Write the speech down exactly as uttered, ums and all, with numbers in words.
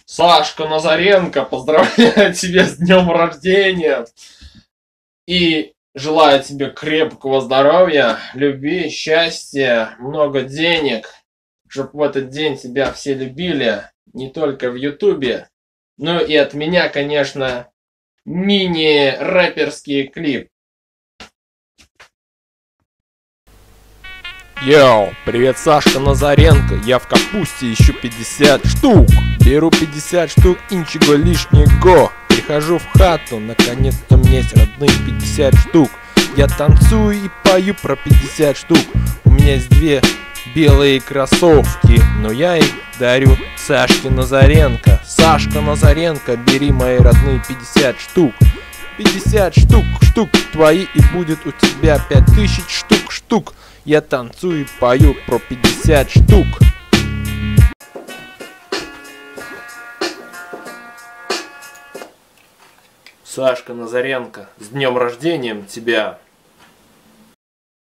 Сашка Назаренко, поздравляю тебя с днем рождения и желаю тебе крепкого здоровья, любви, счастья, много денег, чтобы в этот день тебя все любили, не только в Ютубе, ну и от меня, конечно, мини-рэперский клип. Йоу, привет, Сашка Назаренко, я в капусте ищу пятьдесят штук. Беру пятьдесят штук, ничего лишнего. Прихожу в хату, наконец-то у меня есть родные пятьдесят штук. Я танцую и пою про пятьдесят штук. У меня есть две белые кроссовки, но я их дарю Сашке Назаренко. Сашка Назаренко, бери мои родные пятьдесят штук. пятьдесят штук, штук твои, и будет у тебя пять тысяч штук, штук. Я танцую и пою про пятьдесят штук. Сашка Назаренко, с днем рождения тебя!